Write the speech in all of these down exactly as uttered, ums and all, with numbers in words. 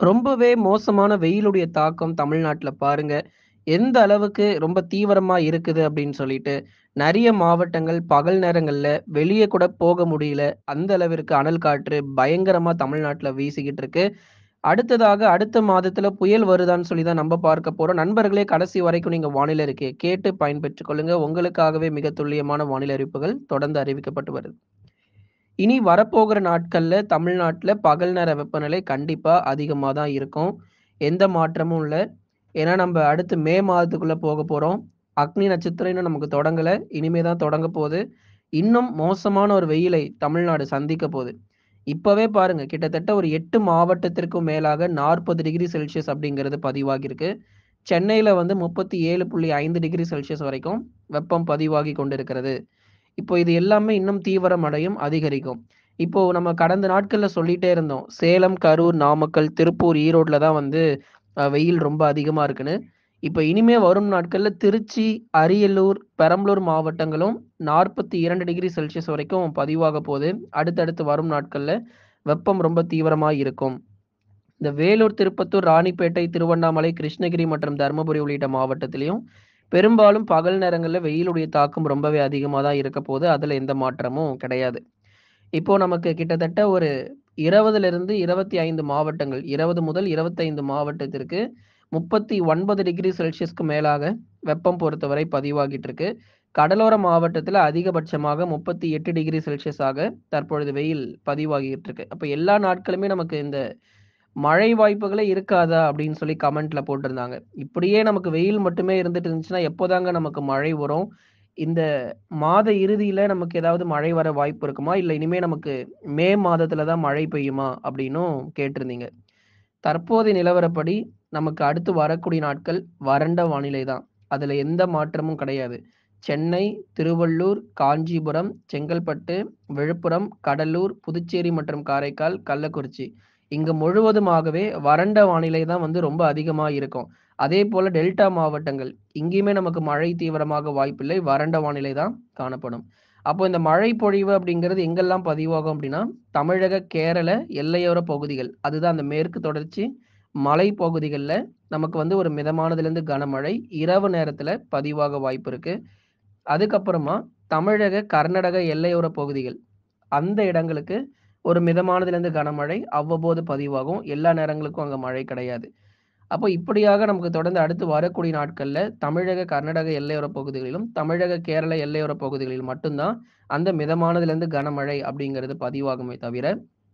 ரொம்பவே மோசமான வெயிலுடைய தாக்கம் தமிழ்நாட்டுல பாருங்க. எந்த அளவுக்கு ரொம்ப தீவிரமா இருக்குது அப்படின்னு சொல்லிட்டு, நெறைய மாவட்டங்கள் பகல் நேரங்கள்ல வெளிய கூட போக முடியல. அந்த அளவிற்கு அனல் காற்று பயங்கரமா தமிழ்நாட்டுல வீசிக்கிட்டு இருக்கு. அடுத்ததாக அடுத்த மாதத்துல புயல் வருதான்னு சொல்லி தான் நம்ப பார்க்க போறோம். நண்பர்களே கடைசி வரைக்கும் நீங்க வானிலை அறிக்கைய கேட்டு பயன்பெற்றுக் கொள்ளுங்க. உங்களுக்காகவே மிக துல்லியமான வானிலை அறிவிப்புகள் தொடர்ந்து அறிவிக்கப்பட்டு வருது. இனி வரப்போகிற நாட்கள்ல தமிழ்நாட்டுல பகல் நேர வெப்பநிலை கண்டிப்பா அதிகமா தான் இருக்கும். எந்த மாற்றமும் இல்ல. ஏன்னா நம்ப அடுத்து மே மாதத்துக்குள்ள போக போறோம். அக்னி நட்சத்திரம் இன்னும் நமக்கு தொடங்கல. இனிமே தான் தொடங்க போது. இன்னும் மோசமான ஒரு வெயிலை தமிழ்நாடு சந்திக்க போது. இப்பவே பாருங்க கிட்டத்தட்ட ஒரு எட்டு மாவட்டத்திற்கும் மேலாக நாற்பது டிகிரி செல்சியஸ் அப்படிங்கிறது பதிவாகியிருக்கு. சென்னையில வந்து முப்பத்தி ஏழு புள்ளி ஐந்து டிகிரி செல்சியஸ் வரைக்கும் வெப்பம் பதிவாகி கொண்டிருக்கிறது. இப்போ இது எல்லாமே இன்னும் தீவிரம் அடையும், அதிகரிக்கும். இப்போ நம்ம கடந்த நாட்கள்ல சொல்லிட்டே இருந்தோம். சேலம், கரூர், நாமக்கல், திருப்பூர், ஈரோட்ல தான் வந்து அ வெயில் ரொம்ப அதிகமா இருக்குன்னு. இப்ப இனிமே வரும் நாட்கள்ல திருச்சி, அரியலூர், பெரம்பலூர் மாவட்டங்களும் நாற்பத்தி இரண்டு டிகிரி செல்சியஸ் வரைக்கும் பதிவாக போது. அடுத்தடுத்து வரும் நாட்கள்ல வெப்பம் ரொம்ப தீவிரமா இருக்கும். இந்த வேலூர், திருப்பத்தூர், ராணிப்பேட்டை, திருவண்ணாமலை, கிருஷ்ணகிரி மற்றும் தர்மபுரி உள்ளிட்ட மாவட்டத்திலயும் பெரும்பாலும் பகல் நேரங்கள்ல வெயிலுடைய தாக்கம் ரொம்பவே அதிகமா தான் இருக்க போது. அதுல எந்த மாற்றமும் கிடையாது. இப்போ நமக்கு கிட்டத்தட்ட ஒரு இருபதிலிருந்து இருபத்தி ஐந்து மாவட்டங்கள், இருபது முதல் இருபத்தி ஐந்து மாவட்டத்திற்கு முப்பத்தி ஒன்பது டிகிரி செல்சியஸ்க்கு மேலாக வெப்பம் பொறுத்தவரை பதிவாகிட்டு இருக்கு. கடலோர மாவட்டத்துல அதிகபட்சமாக முப்பத்தி எட்டு டிகிரி செல்சியஸாக தற்பொழுது வெயில் பதிவாகிட்டு இருக்கு. அப்ப எல்லா நாட்களுமே நமக்கு இந்த மழை வாய்ப்புகளே இருக்காதா? அப்படின்னு சொல்லி கமெண்ட்ல போட்டிருந்தாங்க. இப்படியே நமக்கு வெயில் மட்டுமே இருந்துட்டு இருந்துச்சுன்னா, எப்போதாங்க நமக்கு மழை வரும்? இந்த மாத இறுதியில நமக்கு ஏதாவது மழை வர வாய்ப்பு இருக்குமா? இல்ல இனிமே நமக்கு மே மாதத்துல தான் மழை பெய்யுமா? அப்படின்னும் கேட்டிருந்தீங்க. தற்போதைய நிலவரப்படி நமக்கு அடுத்து வரக்கூடிய நாட்கள் வறண்ட வானிலை தான். அதுல எந்த மாற்றமும் கிடையாது. சென்னை, திருவள்ளூர், காஞ்சிபுரம், செங்கல்பட்டு, விழுப்புரம், கடலூர், புதுச்சேரி மற்றும் காரைக்கால், கள்ளக்குறிச்சி இங்கு முழுவதுமாகவே வறண்ட வானிலை தான் வந்து ரொம்ப அதிகமா இருக்கும். அதேபோல டெல்டா மாவட்டங்கள் இங்கேயுமே நமக்கு மழை தீவிரமாக வாய்ப்பில்லை. வறண்ட வானிலை தான் காணப்படும். அப்போ இந்த மழை பொழிவு அப்படிங்கிறது எங்கெல்லாம் பதிவாகும் அப்படின்னா, தமிழக, கேரள எல்லையோர பகுதிகள். அதுதான் அந்த மேற்கு தொடர்ச்சி மலை பகுதிகள்ல நமக்கு வந்து ஒரு மிதமானதிலிருந்து கனமழை இரவு நேரத்துல பதிவாக வாய்ப்பு இருக்கு. அதுக்கப்புறமா தமிழக, கர்நாடக எல்லையோர பகுதிகள். அந்த இடங்களுக்கு ஒரு மிதமானதிலிருந்து கனமழை அவ்வப்போது பதிவாகும். எல்லா நேரங்களுக்கும் அங்க மழை கிடையாது. அப்போ இப்படியாக நமக்கு தொடர்ந்து அடுத்து வரக்கூடிய நாட்கள்ல தமிழக, கர்நாடக எல்லையோர பகுதிகளிலும், தமிழக, கேரள எல்லையோர பகுதிகளில் மட்டும் தான் அந்த மிதமானதிலிருந்து கனமழை அப்படிங்கிறது பதிவாகுமே தவிர,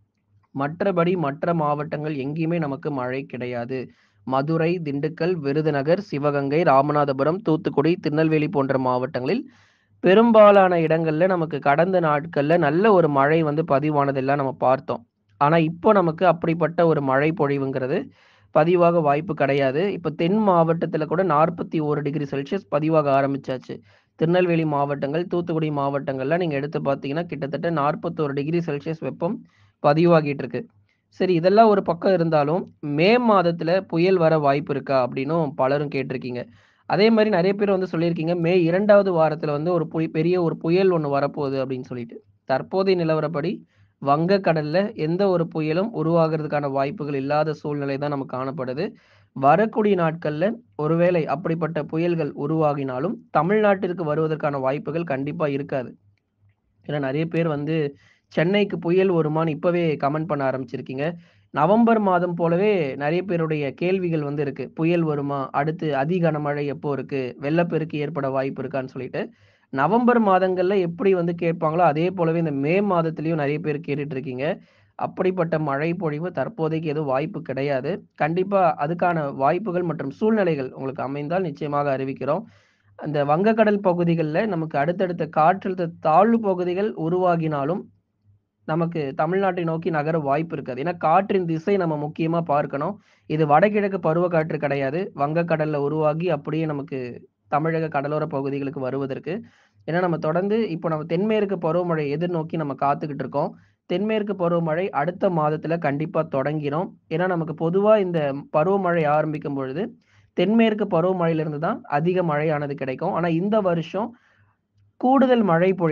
மற்றபடி மற்ற மாவட்டங்கள் எங்கேயுமே நமக்கு மழை கிடையாது. மதுரை, திண்டுக்கல், விருதுநகர், சிவகங்கை, ராமநாதபுரம், தூத்துக்குடி, திருநெல்வேலி போன்ற மாவட்டங்களில் பெரும்பாலான இடங்கள்ல நமக்கு கடந்த நாட்கள்ல நல்ல ஒரு மழை வந்து பதிவானதெல்லாம் நம்ம பார்த்தோம். ஆனா, இப்போ நமக்கு அப்படிப்பட்ட ஒரு மழை பொழிவுங்கிறது பதிவாக வாய்ப்பு கிடையாது. இப்ப தென் மாவட்டத்துல கூட நாற்பத்தி ஒன்று டிகிரி செல்சியஸ் பதிவாக ஆரம்பிச்சாச்சு. திருநெல்வேலி மாவட்டங்கள், தூத்துக்குடி மாவட்டங்கள்ல நீங்க எடுத்து பார்த்தீங்கன்னா, கிட்டத்தட்ட நாற்பத்தி ஒன்று டிகிரி செல்சியஸ் வெப்பம் பதிவாகிட்டு இருக்கு. சரி இதெல்லாம் ஒரு பக்கம் இருந்தாலும், மே மாதத்துல புயல் வர வாய்ப்பு இருக்கா? அப்படின்னும் பலரும் கேட்டிருக்கீங்க. அதே மாரி நெறைய பேர் வந்து சொல்லியிருக்கீங்க, மே இரண்டாவது வாரத்துல வந்து ஒரு புய் பெரிய ஒரு புயல் ஒண்ணு வரப்போகுது அப்படின்னு சொல்லிட்டு. தற்போதைய நிலவரப்படி வங்கக்கடல்ல எந்த ஒரு புயலும் உருவாகுறதுக்கான வாய்ப்புகள் இல்லாத சூழ்நிலை தான் நமக்கு காணப்படுது. வரக்கூடிய நாட்கள்ல ஒருவேளை அப்படிப்பட்ட புயல்கள் உருவாகினாலும், தமிழ்நாட்டிற்கு வருவதற்கான வாய்ப்புகள் கண்டிப்பா இருக்காது. ஏன்னா நெறைய பேர் வந்து சென்னைக்கு புயல் வருமான்னு இப்பவே கமெண்ட் பண்ண ஆரம்பிச்சிருக்கீங்க. நவம்பர் மாதம் போலவே நெறைய பேருடைய கேள்விகள் வந்து இருக்கு. புயல் வருமா? அடுத்து அதி கனமழை எப்போ இருக்கு? வெள்ளப்பெருக்கு ஏற்பட வாய்ப்பு இருக்கான்னு சொல்லிட்டு. நவம்பர் மாதங்கள்ல எப்படி வந்து கேட்பாங்களோ, அதே போலவே இந்த மே மாதத்திலயும் நெறைய பேர் கேட்டுட்டு இருக்கீங்க. அப்படிப்பட்ட மழை பொழிவு தற்போதைக்கு எதுவும் வாய்ப்பு கிடையாது. கண்டிப்பா அதுக்கான வாய்ப்புகள் மற்றும் சூழ்நிலைகள் உங்களுக்கு அமைந்தால் நிச்சயமாக அறிவிக்கிறோம். அந்த வங்கக்கடல் பகுதிகள்ல நமக்கு அடுத்தடுத்த காற்றழுத்த தாழ்வு பகுதிகள் உருவாகினாலும், நமக்கு தமிழ்நாட்டை நோக்கி நகர வாய்ப்பு இருக்காது. ஏன்னா காற்றின் திசை நம்ம முக்கியமா பார்க்கணும். இது வடகிழக்கு பருவக்காற்று கிடையாது. வங்கக்கடல்ல உருவாகி அப்படியே நமக்கு தமிழக கடலோர பகுதிகளுக்கு வருவதற்கு. ஏன்னா நம்ம தொடர்ந்து இப்போ நம்ம தென்மேற்கு பருவமழை எதிர்நோக்கி நம்ம காத்துக்கிட்டு இருக்கோம். தென்மேற்கு பருவமழை அடுத்த மாதத்துல கண்டிப்பா தொடங்கிரும். ஏன்னா நமக்கு பொதுவா இந்த பருவமழை ஆரம்பிக்கும் பொழுது, தென்மேற்கு பருவமழையிலிருந்து தான் அதிக மழையானது கிடைக்கும். ஆனா இந்த வருஷம் கூடுதல் மழை பொழிவு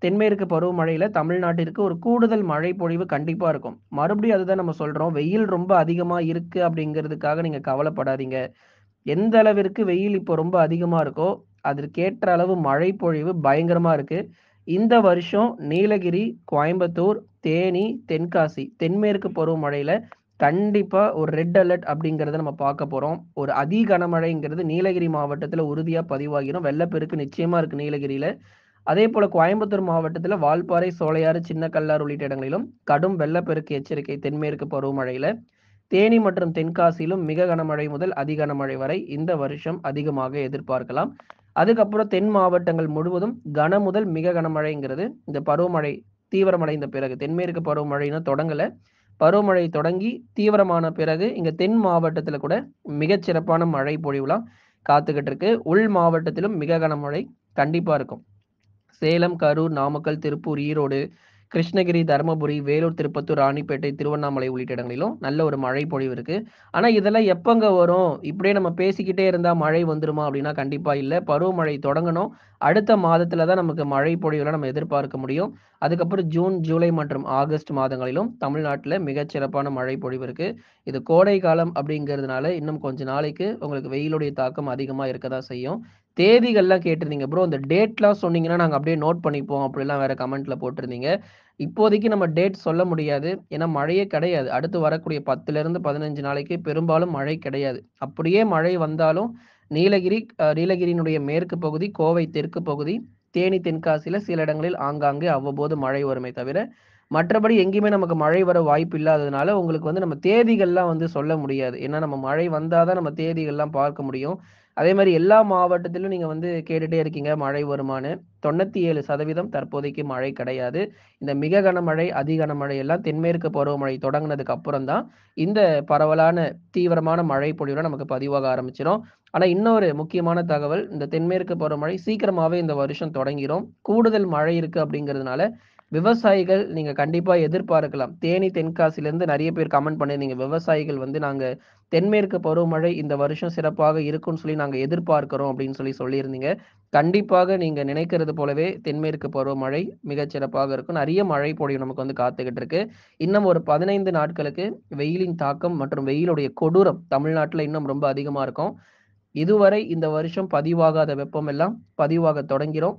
தென்மேற்கு பருவமழையில தமிழ்நாட்டிற்கு ஒரு கூடுதல் மழை பொழிவு கண்டிப்பா இருக்கும். மறுபடியும் அதுதான் நம்ம சொல்றோம். வெயில் ரொம்ப அதிகமா இருக்கு அப்படிங்கிறதுக்காக நீங்க கவலைப்படாதீங்க. எந்த அளவிற்கு வெயில் இப்போ ரொம்ப அதிகமா இருக்கோ, அதற்கேற்ற அளவு மழை பொழிவு பயங்கரமா இருக்கு. இந்த வருஷம் நீலகிரி, கோயம்புத்தூர், தேனி, தென்காசி, தென்மேற்கு பருவமழையில கண்டிப்பா ஒரு ரெட் அலர்ட் அப்படிங்கிறத நம்ம பார்க்க போறோம். ஒரு அதி கனமழைங்கிறது நீலகிரி மாவட்டத்தில உறுதியா பதிவாகிரும். வெள்ளப்பெருக்கு நிச்சயமா இருக்கு நீலகிரியில. அதேபோல கோயம்புத்தூர் மாவட்டத்தில வால்பாறை, சோலையாறு, சின்ன கல்லாறு உள்ளிட்ட இடங்களிலும் கடும் வெள்ளப்பெருக்கு எச்சரிக்கை தென்மேற்கு பருவமழையில. தேனி மற்றும் தென்காசியிலும் மிக கனமழை முதல் அதி கனமழை வரை இந்த வருஷம் அதிகமாக எதிர்பார்க்கலாம். அதுக்கப்புறம் தென் மாவட்டங்கள் முழுவதும் கன முதல் மிக கனமழைங்கிறது இந்த பருவமழை தீவிரமடைந்த பிறகு தென்மேற்கு பருவமழை இன்னும் தொடங்கல. பருவமழை தொடங்கி தீவிரமான பிறகு இங்க தென் மாவட்டத்தில கூட மிகச் சிறப்பான மழை பொழிவுலாம் காத்துக்கிட்டு இருக்கு. உள் மாவட்டத்திலும் மிக கனமழை கண்டிப்பா இருக்கும். சேலம், கரூர், நாமக்கல், திருப்பூர், ஈரோடு, கிருஷ்ணகிரி, தருமபுரி, வேலூர், திருப்பத்தூர், ராணிப்பேட்டை, திருவண்ணாமலை உள்ளிட்ட இடங்களிலும் நல்ல ஒரு மழை பொழிவு இருக்கு. ஆனா இதெல்லாம் எப்பங்க வரும்? இப்படியே நம்ம பேசிக்கிட்டே இருந்தா மழை வந்துருமா? அப்படின்னா கண்டிப்பா இல்ல. பருவமழை தொடங்கணும். அடுத்த மாதத்துல தான் நமக்கு மழை பொழிவுலாம் நம்ம எதிர்பார்க்க முடியும். அதுக்கப்புறம் ஜூன், ஜூலை மற்றும் ஆகஸ்ட் மாதங்களிலும் தமிழ்நாட்டுல மிகச் சிறப்பான மழை பொழிவு இருக்கு. இது கோடை காலம் அப்படிங்கிறதுனால இன்னும் கொஞ்ச நாளைக்கு உங்களுக்கு வெயிலுடைய தாக்கம் அதிகமா இருக்க தான் செய்யும். தேதிகள்லாம் கேட்டிருந்தீங்க. ப்ரோ இந்த டேட்லாம் சொன்னீங்கன்னா, நாங்க அப்படியே நோட் பண்ணிப்போம். அப்படிலாம் வேற கமெண்ட்ல போட்டிருந்தீங்க. இப்போதைக்கு நம்ம டேட் சொல்ல முடியாது. ஏன்னா மழையே கிடையாது. அடுத்து வரக்கூடிய பத்திலிருந்து பதினைந்து நாளைக்கு பெரும்பாலும் மழை கிடையாது. அப்படியே மழை வந்தாலும் நீலகிரி அ நீலகிரியினுடைய மேற்கு பகுதி, கோவை தெற்கு பகுதி, தேனி, தென்காசியில சில இடங்களில் ஆங்காங்கே அவ்வப்போது மழை வருமே தவிர, மற்றபடி எங்கேயுமே நமக்கு மழை வர வாய்ப்பு இல்லாததுனால, உங்களுக்கு வந்து நம்ம தேதிகள்லாம் வந்து சொல்ல முடியாது. ஏன்னா நம்ம மழை வந்தா தான் நம்ம தேதிகள்லாம் பார்க்க முடியும். அதே மாரி எல்லா மாவட்டத்திலும் நீங்க வந்து கேட்டுட்டே இருக்கீங்க மழை வருமான்னு. தொண்ணூற்றி ஏழு சதவீதம் தற்போதைக்கு மழை கிடையாது. இந்த மிக கனமழை, அதி கனமழை எல்லாம் தென்மேற்கு பருவமழை தொடங்குனதுக்கு அப்புறம் தான், இந்த பரவலான தீவிரமான மழை பொழிவுலாம் நமக்கு பதிவாக ஆரம்பிச்சிரும். ஆனா இன்னொரு முக்கியமான தகவல், இந்த தென்மேற்கு பருவமழை சீக்கிரமாவே இந்த வருஷம் தொடங்கிரும். கூடுதல் மழை இருக்கு அப்படிங்கிறதுனால, விவசாயிகள் நீங்க கண்டிப்பா எதிர்பார்க்கலாம். தேனி, தென்காசியிலருந்து நெறைய பேர் கமெண்ட் பண்ணியிருந்தீங்க. விவசாயிகள் வந்து நாங்க தென்மேற்கு பருவமழை இந்த வருஷம் சிறப்பாக இருக்கும்னு சொல்லி நாங்க எதிர்பார்க்கிறோம் அப்படின்னு சொல்லி சொல்லியிருந்தீங்க. கண்டிப்பாக நீங்க நினைக்கிறது போலவே தென்மேற்கு பருவமழை மிகச் சிறப்பாக இருக்கும். நெறைய மழை பொழிவு நமக்கு வந்து காத்துக்கிட்டு இருக்கு. இன்னும் ஒரு பதினைந்து நாட்களுக்கு வெயிலின் தாக்கம் மற்றும் வெயிலுடைய கொடூரம் தமிழ்நாட்டுல இன்னும் ரொம்ப அதிகமா இருக்கும். இதுவரை இந்த வருஷம் பதிவாகாத வெப்பம் எல்லாம் பதிவாக தொடங்கிரும்.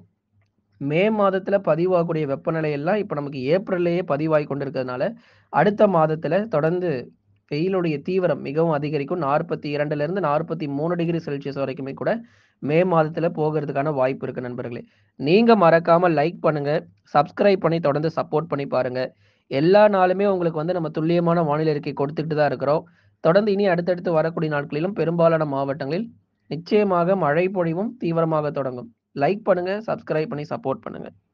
மே மாதத்துல பதிவாகக்கூடிய வெப்பநிலை எல்லாம் இப்ப நமக்கு ஏப்ரல்லயே பதிவாகி கொண்டிருக்கிறதுனால, அடுத்த மாதத்துல தொடர்ந்து வெயிலுடைய தீவிரம் மிகவும் அதிகரிக்கும். நாற்பத்தி இரண்டிலிருந்து நாற்பத்தி மூன்று டிகிரி செல்சியஸ் வரைக்குமே கூட மே மாதத்துல போகறதுக்கான வாய்ப்பு இருக்கு நண்பர்களே. நீங்க மறக்காம லைக் பண்ணுங்க, சப்ஸ்கிரைப் பண்ணி தொடர்ந்து சப்போர்ட் பண்ணி பாருங்க. எல்லா நாளுமே உங்களுக்கு வந்து நம்ம துல்லியமான வானிலை அறிக்கை கொடுத்துட்டு தான் இருக்கிறோம். தொடர்ந்து இனி அடுத்தடுத்து வரக்கூடிய நாட்களிலும் பெரும்பாலான மாவட்டங்களில் நிச்சயமாக மழை பொழிவும் தீவிரமாக தொடங்கும். லைக் பண்ணுங்க, சப்ஸ்கிரைப் பண்ணி சப்போர்ட் பண்ணுங்க.